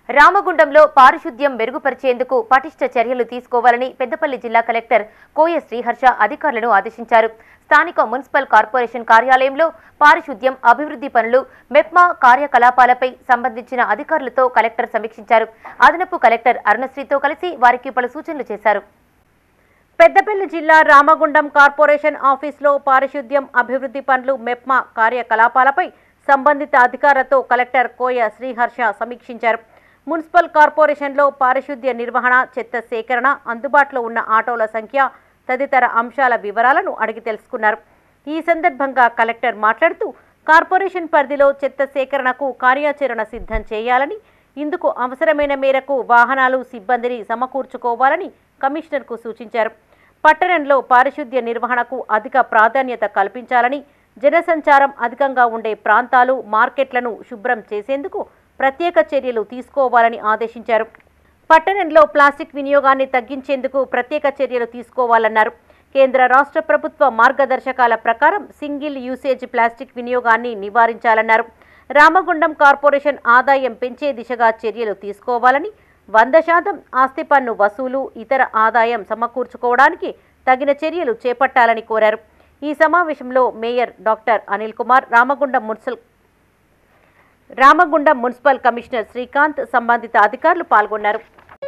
రామగుండంలో పారిశుద్ధ్యం మెరుగుపరిచేందుకు పటిష్ట చర్యలు తీసుకోవాలని పెద్దపల్లి జిల్లా కలెక్టర్ కోయ శ్రీహర్ష అధికారులను ఆదేశించారు. స్థానిక మున్సిపల్ కార్పొరేషన్ కార్యాలయంలో పారిశుద్ధ్యం అభివృద్ధి పనులు మెప్మా కార్యకలాపాలపై సంబంధించిన అధికారులతో కలెక్టర్ సమీక్షించారు. అదనపు కలెక్టర్ అరుణశ్రీతో కలిసి వారికి పలు సూచనలు చేశారు. పెద్దపల్లి జిల్లా రామగుండం కార్పొరేషన్ ఆఫీసులో పారిశుద్ధ్యం అభివృద్ధి పనులు మెప్మా కార్యకలాపాలపై సంబంధిత అధికారులతో కలెక్టర్ కోయ శ్రీహర్ష సమీక్షించారు. మున్సిపల్ కార్పొరేషన్లో పారిశుద్ధ్య నిర్వహణ, చెత్త సేకరణ, అందుబాటులో ఉన్న ఆటోల సంఖ్య తదితర అంశాల వివరాలను అడిగి తెలుసుకున్నారు. ఈ సందర్భంగా కలెక్టర్ మాట్లాడుతూ కార్పొరేషన్ పరిధిలో చెత్త సేకరణకు కార్యాచరణ సిద్ధం చేయాలని, ఇందుకు అవసరమైన మేరకు వాహనాలు, సిబ్బందిని సమకూర్చుకోవాలని కమిషనర్కు సూచించారు. పట్టణంలో పారిశుద్ధ్య నిర్వహణకు అధిక ప్రాధాన్యత కల్పించాలని, జనసంచారం అధికంగా ఉండే ప్రాంతాలు, మార్కెట్లను శుభ్రం చేసేందుకు ప్రత్యేక చర్యలు తీసుకోవాలని ఆదేశించారు. పట్టణంలో ప్లాస్టిక్ వినియోగాన్ని తగ్గించేందుకు ప్రత్యేక చర్యలు తీసుకోవాలన్నారు. కేంద్ర రాష్ట్ర ప్రభుత్వ మార్గదర్శకాల ప్రకారం సింగిల్ యూసేజ్ ప్లాస్టిక్ వినియోగాన్ని నివారించాలన్నారు. రామగుండం కార్పొరేషన్ ఆదాయం పెంచే దిశగా చర్యలు తీసుకోవాలని, 100% ఆస్తి పన్ను వసూలు, ఇతర ఆదాయం సమకూర్చుకోవడానికి తగిన చర్యలు చేపట్టాలని కోరారు. ఈ సమావేశంలో mayor doctor Anil Kumar, Ramagundam municipal commissioner Srikanth, సంబంధిత అధికారులు పాల్గొన్నారు.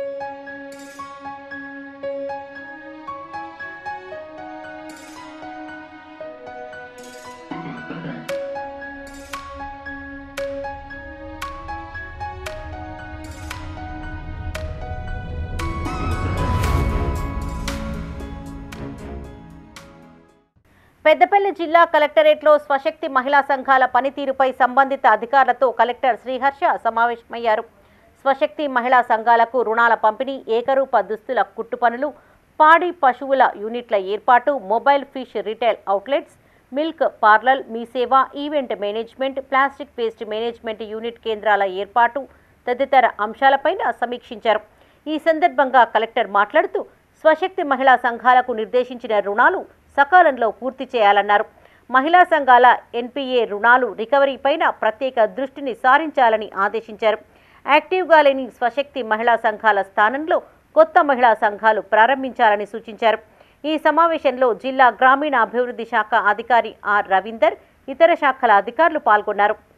పెద్దపల్లి జిల్లా కలెక్టరేట్లో స్వశక్తి మహిళా సంఘాల పనితీరుపై సంబంధిత అధికారులతో కలెక్టర్ శ్రీహర్ష సమావేశమయ్యారు. స్వశక్తి మహిళా సంఘాలకు రుణాల పంపిణీ, ఏకరూప దుస్తుల కుట్టు పనులు, పాడి పశువుల యూనిట్ల ఏర్పాటు, mobile fish retail outlets, milk parlour, Mee Seva, event management, plastic waste management unit కేంద్రాల ఏర్పాటు తదితర అంశాలపైన సమీక్షించారు. ఈ సందర్భంగా కలెక్టర్ మాట్లాడుతూ స్వశక్తి మహిళా సంఘాలకు నిర్దేశించిన రుణాలు సకాలంలో పూర్తి చేయాలన్నారు. మహిళా సంఘాల ఎన్పీఏ రుణాలు రికవరీపైన ప్రత్యేక దృష్టిని సారించాలని ఆదేశించారు. యాక్టివ్గా లేని స్వశక్తి మహిళా సంఘాల స్థానంలో కొత్త మహిళా సంఘాలు ప్రారంభించాలని సూచించారు. ఈ సమావేశంలో జిల్లా గ్రామీణ అభివృద్ధి శాఖ అధికారి ఆర్ రవీందర్, ఇతర శాఖల అధికారులు పాల్గొన్నారు.